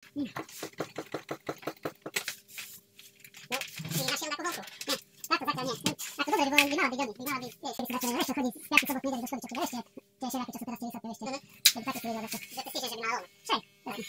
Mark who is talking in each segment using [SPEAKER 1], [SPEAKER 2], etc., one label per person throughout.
[SPEAKER 1] Combinación da poco. Tak, nie. Tak, to dobrze, bo nie ma biegami. Nie ma biegami. Wiesz, chodzi. Jak to sobie do szkoły ciągle jeszcze. Cieszę, jakie czasy teraz jest, to jeszcze. To tak, to jest zawsze. Że ty się, żeby na łom. Cześć.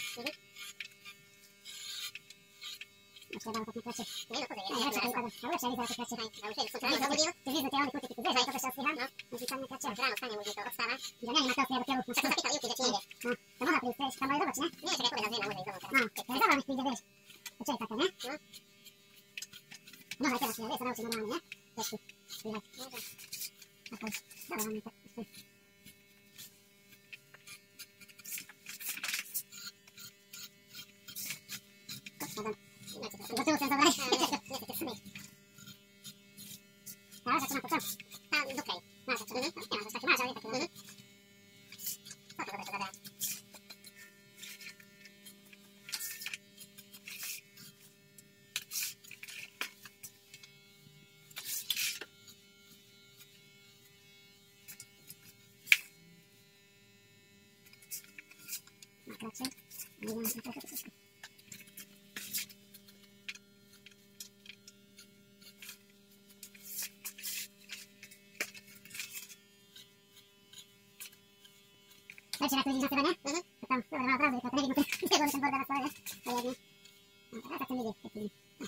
[SPEAKER 1] Trzeba tak nie patrzeć. Nie, no poza, ja nie układam. A lepsza wiza, to patrzę. A już jest, to mówił. Ty widzę, te one kurty, ty wiesz, to też odsycham. No, musi tam nie patrzeć. Rano stanie, mówi, to odstawa. Ja nie ma to, ja dopiero. Tak, to zapytał Juki, że ci nie wie. No, to można przyjść, tam może zobaczyć, nie? Nie, czekaj, powiem, nazwiemy, może i zobacz. No, zobacz, mi przyjdzie, wiesz. To czekaj, taka, nie? No. No, ale teraz, wiesz, to nauczy normalnie, nie? Wiesz, tu, słychać. No tak. Dobra, mamy tak. Do tyłu sensować. Ja zaczynam początku. Tam do kraju. Masz jeszcze. Nie masz już takie masz, ale takie. Co to jeszcze zadałem? No, kratce. Nie wiem, co to jest. Dajcie jak widzisz na tyle, nie? To tam, dobra, ma prawdę, to nie wiem, z tego ten border na stole, to jednie. No, teraz tak ten idzie, taki.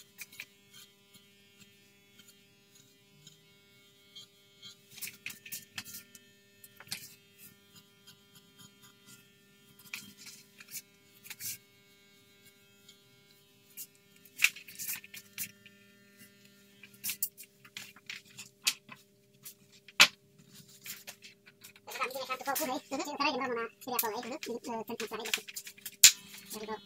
[SPEAKER 1] Po kolei, czyli staraj się na seria kolej, ten koncerny, żeby go...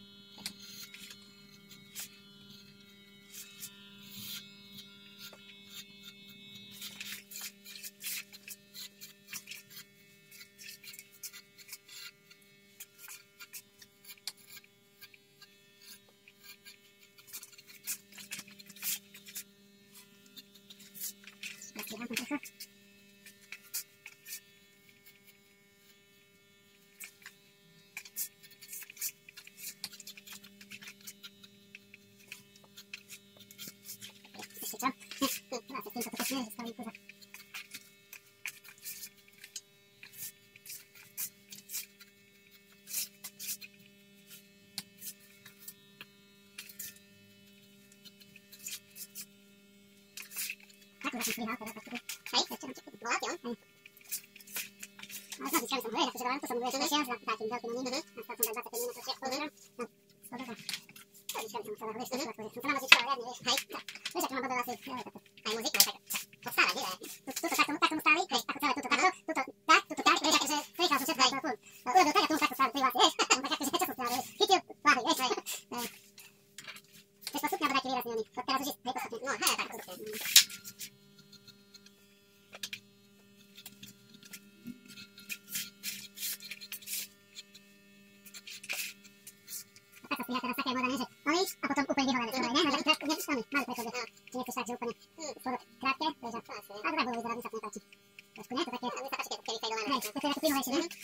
[SPEAKER 1] Ja teraz takie moda, że omić, a potem upędzi cholerę. Dobra, nie? Może kratkę, nie przyszłamy. Mały przykład, że czy nie chcesz tak, że upędzi słowo kratkę, to że... A dobra, było zaraz tak nie patrzeć. Troszkę, nie? To takie... Nie, to tyle kupimy wejście, nie?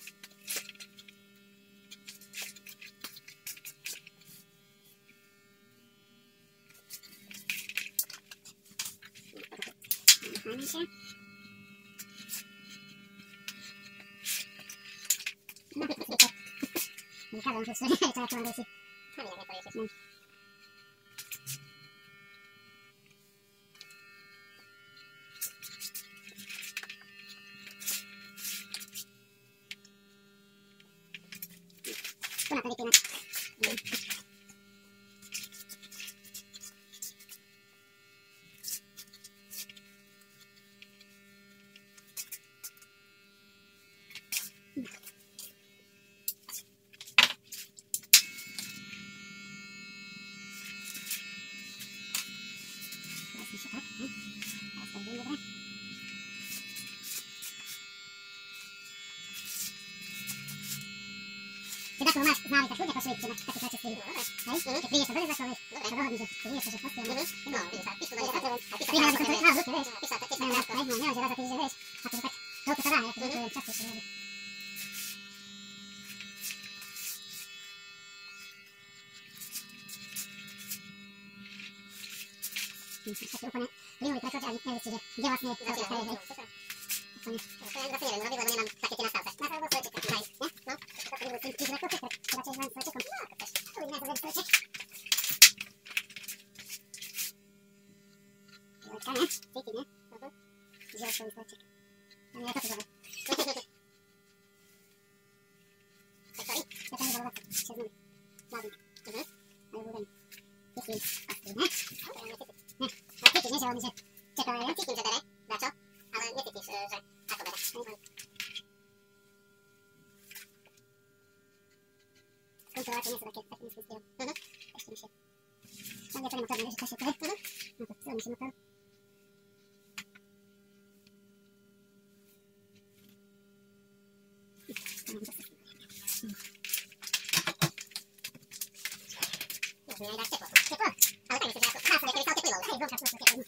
[SPEAKER 1] Mamy się. No, nie każą się szczerze, to jak mam wejść. No, nie powiedzieć. Tu na to wypinać. Ty tak masz znali tak ludzie poszli, takie rzeczy z tyłu. Hej? Jak wyjesz, to będziesz zaczął, wiesz, to dochodzi, że wyjesz, to się postęp. No, widzisz, tak, pisz tutaj, tak, pisz na lupie, wiesz, pisz tak, nie wiem, że ty wiesz, a to, że tak, to zadanie, jak to czułem czasu, to robi. Taki úplně plynulý prechod, že nevidíte, kde vlastne je to, hej. Úplne. Zase neviem, lebo nemám také tie nastavce. Na to bol svojček taký, hej. No, to budú tým zrakov, tak radšej len svojčekom. No, ako chceš. Uvidíme, ako bude svojček. Žilečka, ne? Cítiť, ne? Žilečkový svojček. A nie, ako to dobre. Tak sorry. Ja tam nebolo 26 minút. Mladý. A je vúdený. Cítim. Asi, ne? Ne. A cítiš, ne, že oni, že čekajú, ne? Cítim, že bere. Dačo? Ale necítiš, že ako bere. Skontrolovať, nie sú takým štýlom. Ešte nižšie. Tam niečo nemotorné, že ťažšie to je. No to silnejší motor. Možno aj dáš teplo. Teplo? Ale tak myslíš, že ako krásne, keby sa oteplilo. Hej, vonka sú teplé.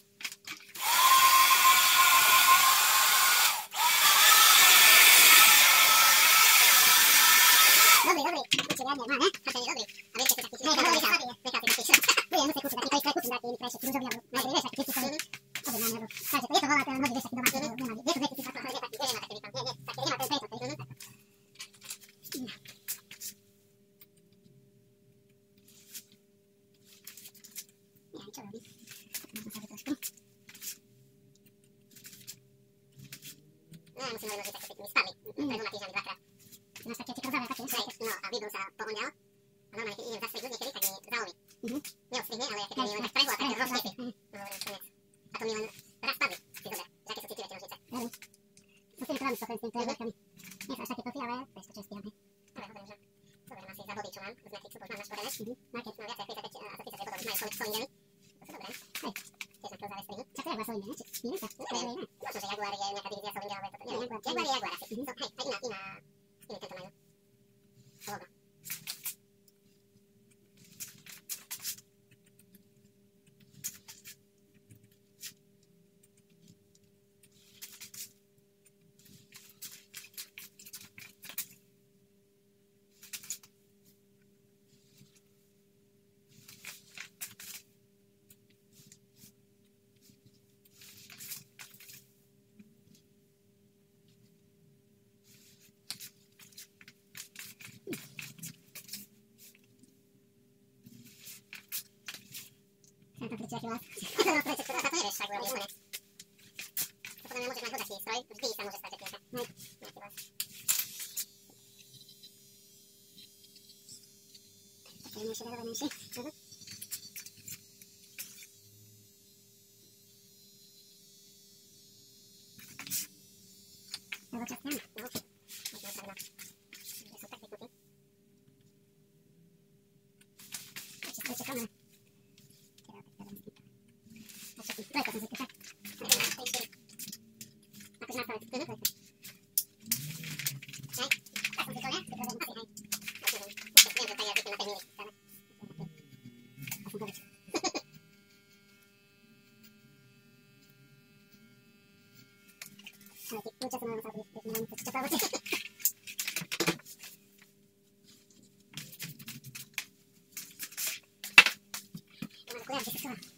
[SPEAKER 1] Dobrý. Určite riadne má, ne? Hačenie dobrý. A viete, taký si nechal taký budem musieť kúsiť taký krajší dať tým krajšie krúžový, alebo najprv vieš, taký typicový objednáme, alebo takže je to volá, ten mnohí vieš, taký domáci, nemá, je to 2000 ale je taký, nemá taký výkon, nie, taký nemá ten prejto, ktorý neviem, čo robí. Možno sa trošku. No, musím len nožiť taký tými spadli, pred 2 týždňami 2-krát. Máš také krúžové, také? No, a výbol sa poonďal. A normálne, keď idem zastriť niekedy, tak mi zalomí. Neodstrihne, ale keď mi len tak prehľa, tak to rozštiepí. No, hovorím, koniec. A to mi len raz padli, si zober, že aké sú citlivé tie nožnice. So s tými kolami stochom, s tými prehľadkami. Nie sú až také profi, ale to je to, čo stíham, hej. Ale hovorím, že zoberiem asi za body, čo mám, z Matrixu, to už mám našporené. No, keď mám viacej ako 35 a za 30, že potom už majú solidemi. To sú dobré. Hej. Tiež na closové stringy. Čak to Jaguar solidne, ne? Či spíme sa? Neviem. Možno, že Jaguar je nejaká divízia solidne, ale toto neviem. Jaguar je Jaguar asi. Hej, a iný tento majú. Logo. Tam to kričia chvíľa. No, prečo, to nevieš, však urobí konec. To podľa mňa môžeš mať hodačný stroj, vždy sa môže stať, že kľúka. Hej, nejaký vás. Také jemnejšie, zarobenejšie. Lebo čas tam. No, možno sa dá. Že sú tak zvyknutí. Ešte sa čekáme. Trojka som zvykla, tak? Akože na trojku. Trojka. Hej? Tak som zvykla, ne? Ty trojka musí, hej. Viem, že tak ja zvykla na tej míli. A som to vyčil. Ale ty kľúče som musela byť, keď neviem, čo to ovoci. Mám takú jarku, si chcela.